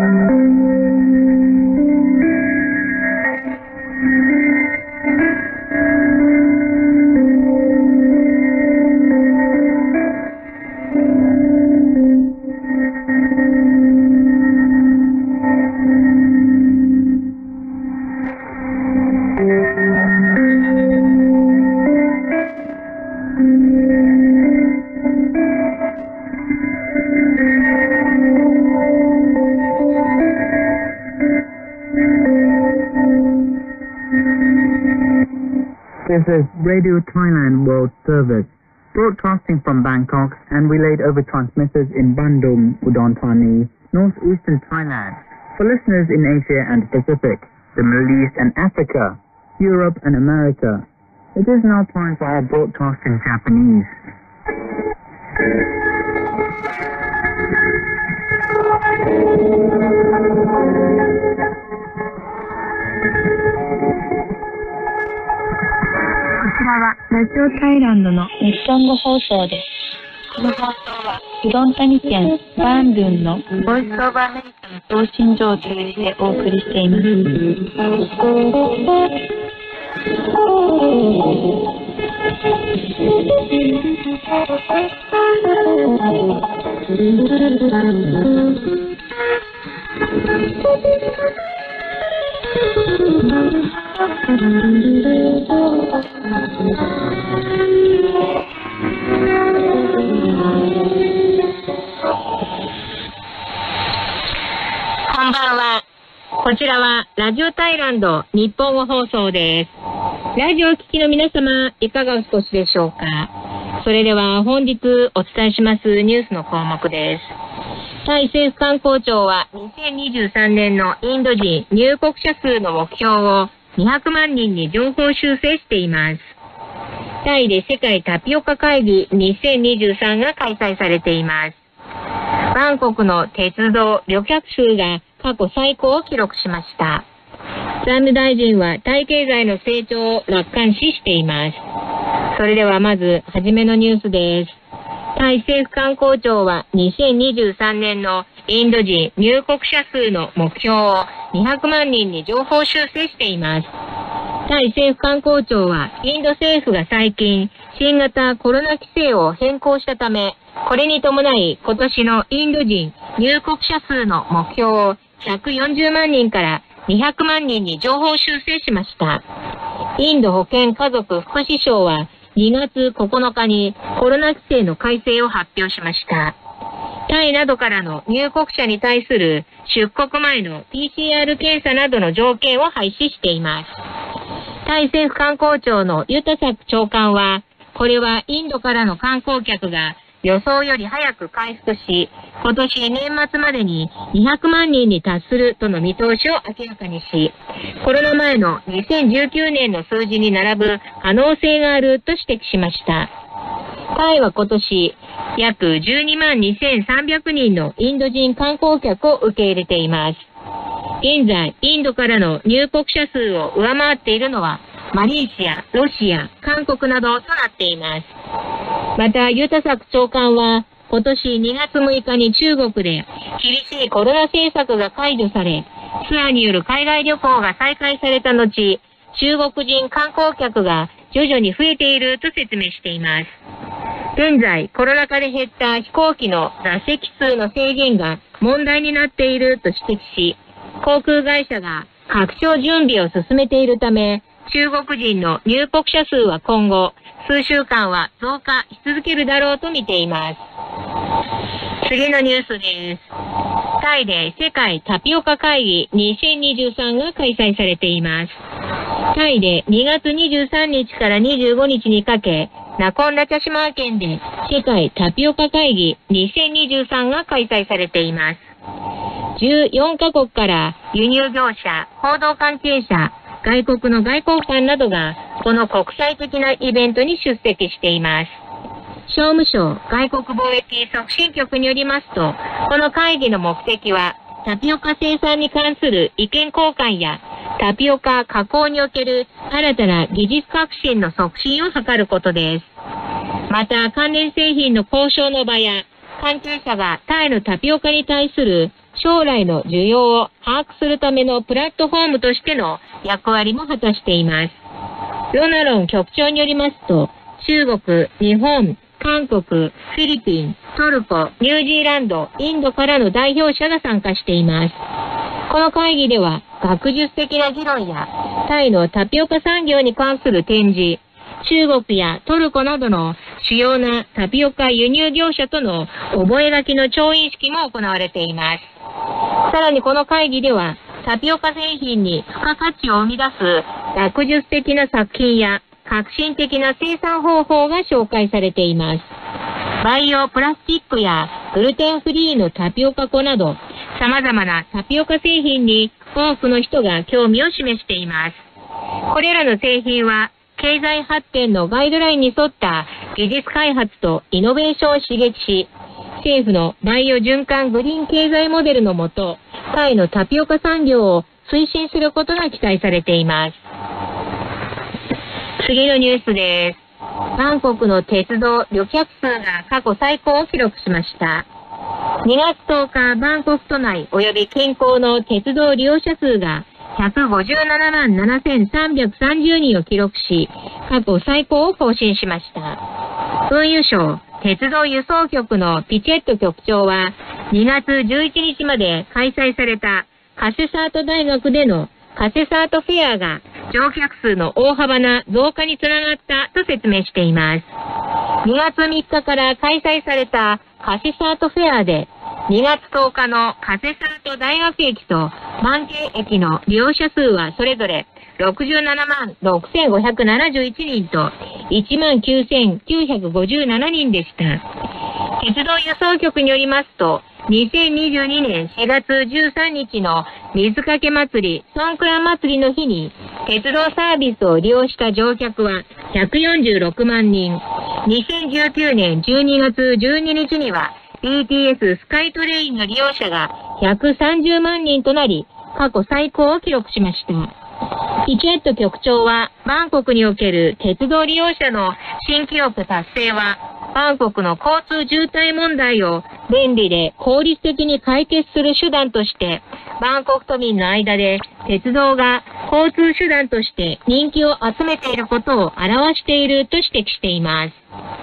This is Radio Thailand World Service, broadcasting from Bangkok and relayed over transmitters in Bandung, Udon Thani, northeastern Thailand, for listeners in Asia and Pacific, the Middle East and Africa, Europe and America. It is now time for our broadcast in Japanese. こちらはラジオタイランドの日本語放送です。この放送はうどん谷県バンドゥンのボイスオブアメリカの送信所を通じてお送りしています。こんばんは。こちらはラジオタイランド日本語放送です。ラジオを聴きの皆様、いかがお過ごしでしょうか。それでは本日お伝えしますニュースの項目です。タイ政府観光庁は2023年のインド人入国者数の目標を200万人に上方修正しています。タイで世界タピオカ会議2023が開催されています。バンコクの鉄道旅客数が過去最高を記録しました。財務大臣はタイ経済の成長を楽観視しています。それではまずはじめのニュースです。タイ政府観光庁は2023年のインド人入国者数の目標を200万人に上方修正しています。タイ政府観光庁はインド政府が最近新型コロナ規制を変更したため、これに伴い今年のインド人入国者数の目標を140万人から200万人に上方修正しました。インド保健家族福祉省は2月9日にコロナ規制の改正を発表しました。タイなどからの入国者に対する出国前の PCR 検査などの条件を廃止しています。タイ政府観光庁のユタサク長官は、これはインドからの観光客が予想より早く回復し、今年年末までに200万人に達するとの見通しを明らかにし、コロナ前の2019年の数字に並ぶ可能性があると指摘しました。タイは今年約12万2300人のインド人観光客を受け入れています。現在、インドからの入国者数を上回っているのはマレーシア、ロシア、韓国などとなっています。また、ユタサク長官は、今年2月6日に中国で厳しいコロナ政策が解除され、ツアーによる海外旅行が再開された後、中国人観光客が徐々に増えていると説明しています。現在、コロナ禍で減った飛行機の座席数の制限が問題になっていると指摘し、航空会社が拡張準備を進めているため、中国人の入国者数は今後、数週間は増加し続けるだろうと見ています。次のニュースです。タイで世界タピオカ会議2023が開催されています。タイで2月23日から25日にかけ、ナコンラチャシマー県で世界タピオカ会議2023が開催されています。14カ国から輸入業者、報道関係者、外国の外交官などがこの国際的なイベントに出席しています。商務省外国貿易促進局によりますと、この会議の目的はタピオカ生産に関する意見交換やタピオカ加工における新たな技術革新の促進を図ることです。また関連製品の交渉の場や関係者がタイのタピオカに対する将来の需要を把握するためのプラットフォームとしての役割も果たしています。ロナロン局長によりますと、中国、日本、韓国、フィリピン、トルコ、ニュージーランド、インドからの代表者が参加しています。この会議では、学術的な議論や、タイのタピオカ産業に関する展示、中国やトルコなどの主要なタピオカ輸入業者との覚書の調印式も行われています。さらにこの会議では、タピオカ製品に付加価値を生み出す学術的な作品や革新的な生産方法が紹介されています。バイオプラスチックやグルテンフリーのタピオカ粉など、様々なタピオカ製品に多くの人が興味を示しています。これらの製品は、経済発展のガイドラインに沿った技術開発とイノベーションを刺激し、政府のバイオ循環グリーン経済モデルのもと、タイのタピオカ産業を推進することが期待されています。次のニュースです。バンコクの鉄道旅客数が過去最高を記録しました。2月10日、バンコク都内及び近郊の鉄道利用者数が157万7330人を記録し、過去最高を更新しました。運輸省鉄道輸送局のピチェット局長は、2月11日まで開催されたカセサート大学でのカセサートフェアが乗客数の大幅な増加につながったと説明しています。2月3日から開催されたカセサートフェアで、2月10日のカセサート大学駅とバンケイ駅の利用者数はそれぞれ67万6571人と1万9957人でした。鉄道輸送局によりますと、2022年4月13日の水かけ祭り、ソンクラン祭りの日に、鉄道サービスを利用した乗客は146万人。2019年12月12日には、BTS スカイトレインの利用者が130万人となり、過去最高を記録しました。ピチェット局長は、バンコクにおける鉄道利用者の新記録達成は、バンコクの交通渋滞問題を便利で効率的に解決する手段として、バンコク都民の間で鉄道が交通手段として人気を集めていることを表していると指摘しています。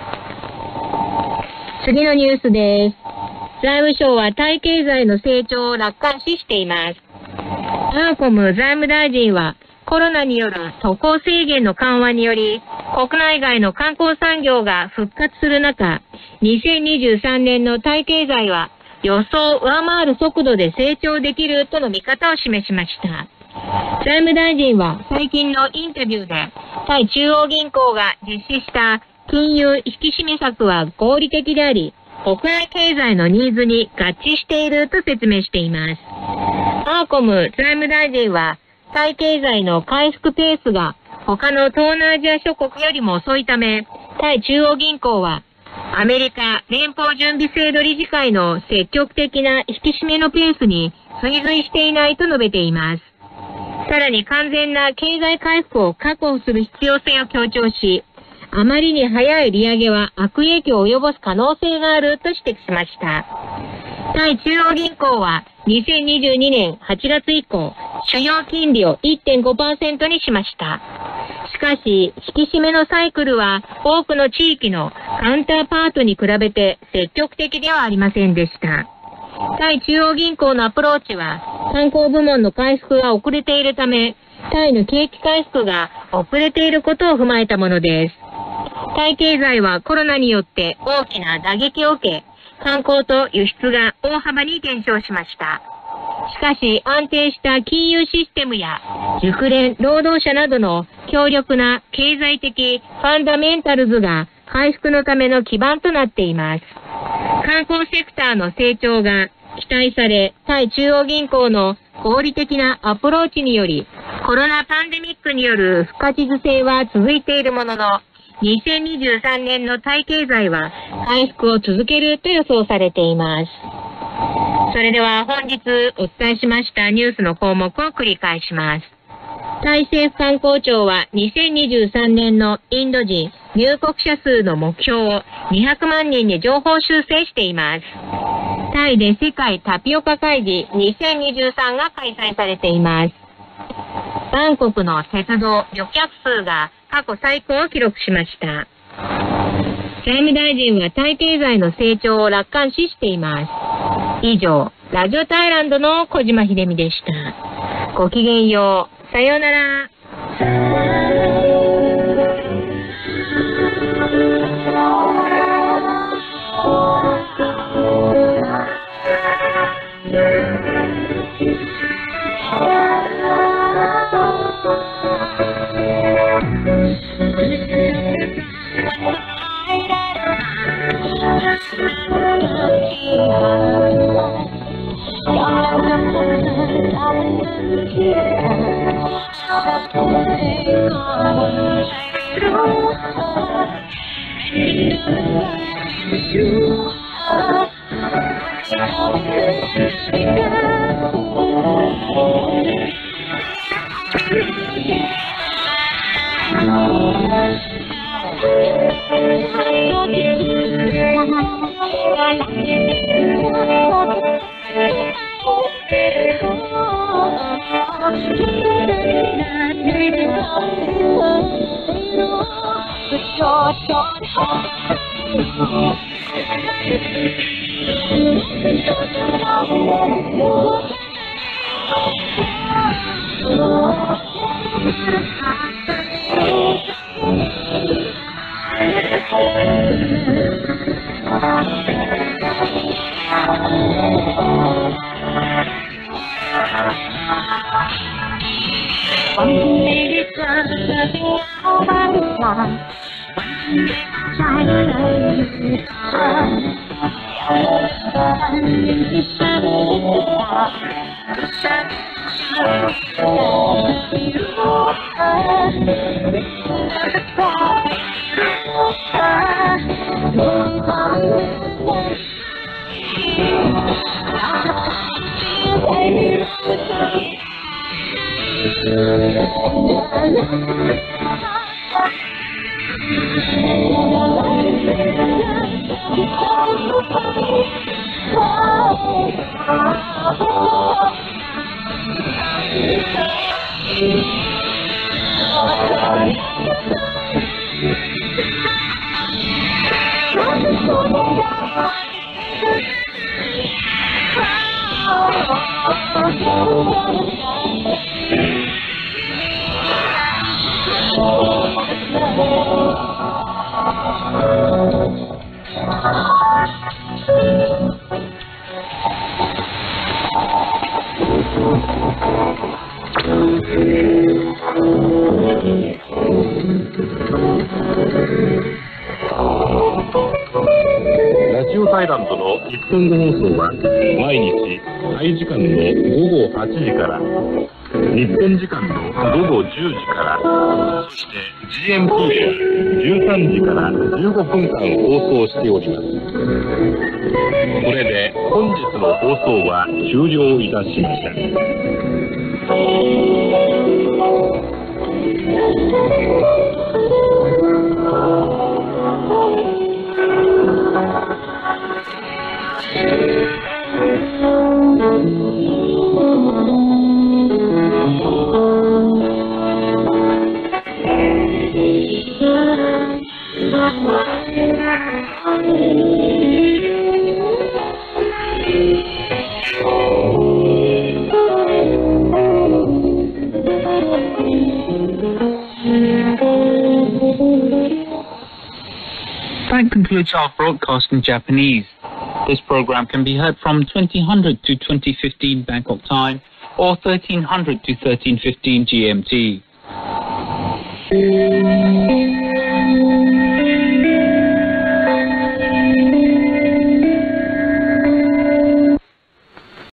次のニュースです。財務省はタイ経済の成長を楽観視しています。アーコム財務大臣はコロナによる渡航制限の緩和により国内外の観光産業が復活する中、2023年のタイ経済は予想を上回る速度で成長できるとの見方を示しました。財務大臣は最近のインタビューでタイ中央銀行が実施した金融引き締め策は合理的であり、国内経済のニーズに合致していると説明しています。アーコム財務大臣は、タイ経済の回復ペースが他の東南アジア諸国よりも遅いため、タイ中央銀行は、アメリカ連邦準備制度理事会の積極的な引き締めのペースに追随していないと述べています。さらに完全な経済回復を確保する必要性を強調し、あまりに早い利上げは悪影響を及ぼす可能性があると指摘しました。タイ中央銀行は2022年8月以降、主要金利を 1.5% にしました。しかし、引き締めのサイクルは多くの地域のカウンターパートに比べて積極的ではありませんでした。タイ中央銀行のアプローチは、観光部門の回復が遅れているため、タイの景気回復が遅れていることを踏まえたものです。タイ経済はコロナによって大きな打撃を受け、観光と輸出が大幅に減少しました。しかし安定した金融システムや熟練労働者などの強力な経済的ファンダメンタルズが回復のための基盤となっています。観光セクターの成長が期待され、タイ中央銀行の合理的なアプローチにより、コロナパンデミックによる不可実性は続いているものの、2023年のタイ経済は回復を続けると予想されています。それでは本日お伝えしましたニュースの項目を繰り返します。タイ政府観光庁は2023年のインド人入国者数の目標を200万人に上方修正しています。 タイで世界タピオカ会議2023が開催されています。バンコクの鉄道旅客数が過去最高を記録しました。財務大臣はタイ経済の成長を楽観視しています。以上、ラジオタイランドの小島秀美でした。ごきげんよう。さようなら。 ラジオタイランドの1分後放送は毎日タイ時間の午後8時から日本時間の午後10時からそして GMT で13時から15分間放送しております。これで本日の放送は終了いたしました。 That concludes our broadcast in Japanese. This program can be heard from 2000 to 2015 Bangkok time or 1300 to 1315 GMT.